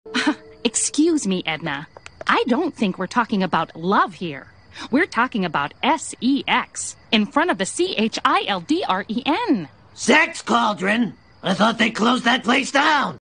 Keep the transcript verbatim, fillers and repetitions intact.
Excuse me, Edna. I don't think we're talking about love here. We're talking about S E X in front of the C H I L D R E N. Sex Cauldron? I thought they closed that place down.